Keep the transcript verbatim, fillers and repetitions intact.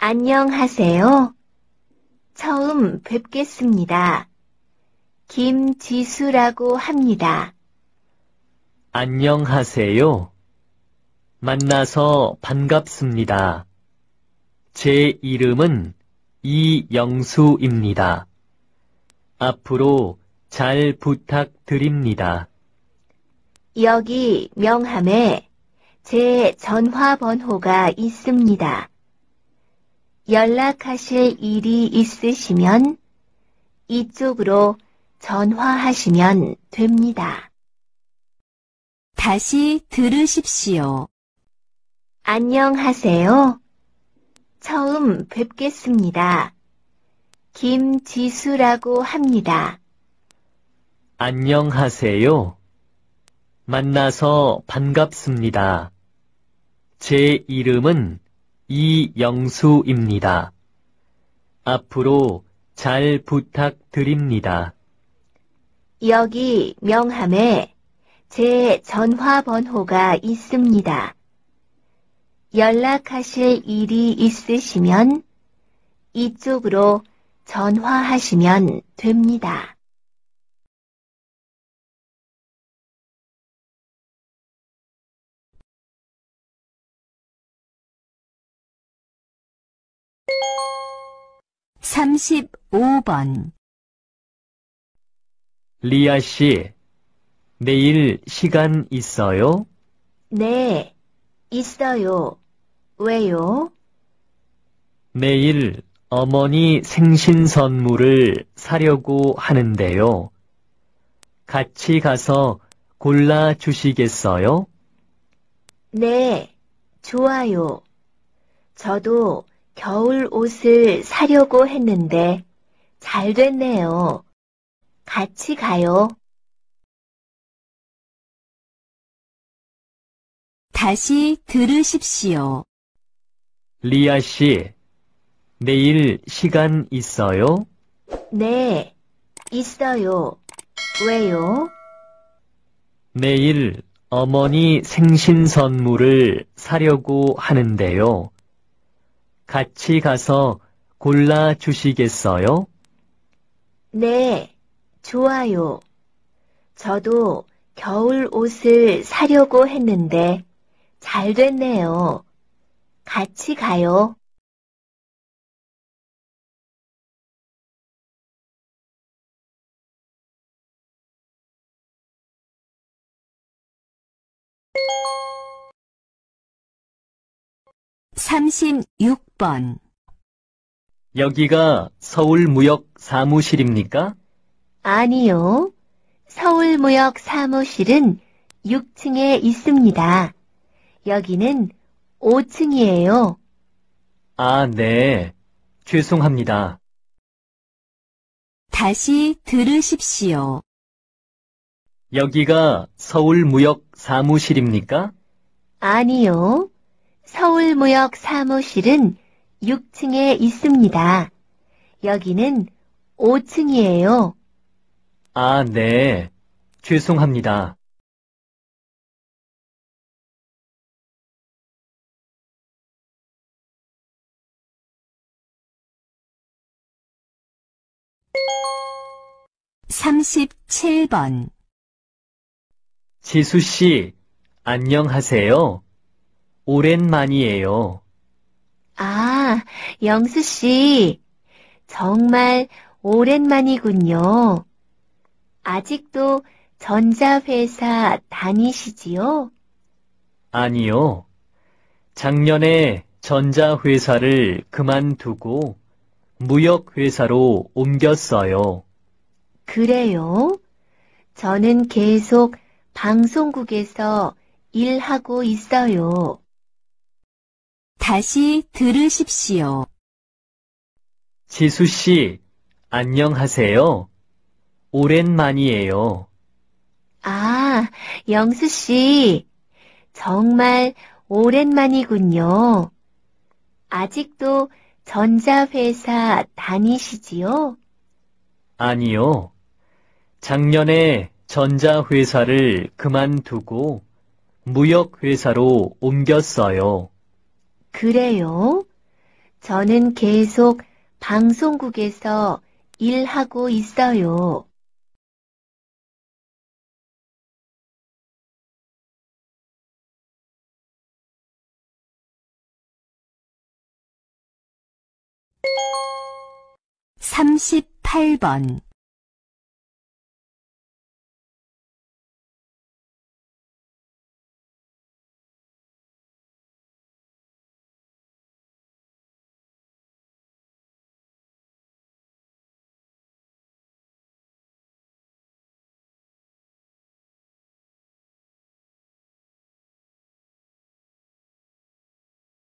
안녕하세요. 처음 뵙겠습니다. 김지수라고 합니다. 안녕하세요. 만나서 반갑습니다. 제 이름은 이영수입니다. 앞으로 잘 부탁드립니다. 여기 명함에 제 전화번호가 있습니다. 연락하실 일이 있으시면 이쪽으로 전화하시면 됩니다. 다시 들으십시오. 안녕하세요. 처음 뵙겠습니다. 김지수라고 합니다. 안녕하세요. 만나서 반갑습니다. 제 이름은 이영수입니다. 앞으로 잘 부탁드립니다. 여기 명함에 제 전화번호가 있습니다. 연락하실 일이 있으시면 이쪽으로 전화하시면 됩니다. 삼십오 번. 리아 씨, 내일 시간 있어요? 네, 있어요. 왜요? 내일 어머니 생신 선물을 사려고 하는데요. 같이 가서 골라 주시겠어요? 네, 좋아요. 저도 겨울 옷을 사려고 했는데 잘 됐네요. 같이 가요. 다시 들으십시오. 리아 씨, 내일 시간 있어요? 네, 있어요. 왜요? 내일 어머니 생신 선물을 사려고 하는데요. 같이 가서 골라 주시겠어요? 네, 좋아요. 저도 겨울 옷을 사려고 했는데 잘 됐네요. 같이 가요. 삼십육 번. 여기가 서울무역 사무실입니까? 아니요. 서울무역 사무실은 육 층에 있습니다. 여기는 오 층이에요. 아, 네. 죄송합니다. 다시 들으십시오. 여기가 서울무역 사무실입니까? 아니요. 서울무역 사무실은 육 층에 있습니다. 여기는 오 층이에요. 아, 네. 죄송합니다. 삼십칠 번. 지수 씨, 안녕하세요. 오랜만이에요. 아, 영수 씨. 정말 오랜만이군요. 아직도 전자회사 다니시지요? 아니요. 작년에 전자회사를 그만두고 무역회사로 옮겼어요. 그래요? 저는 계속 방송국에서 일하고 있어요. 다시 들으십시오. 지수 씨, 안녕하세요. 오랜만이에요. 아, 영수 씨. 정말 오랜만이군요. 아직도 전자회사 다니시지요? 아니요. 작년에 전자회사를 그만두고 무역회사로 옮겼어요. 그래요? 저는 계속 방송국에서 일하고 있어요. 삼십팔 번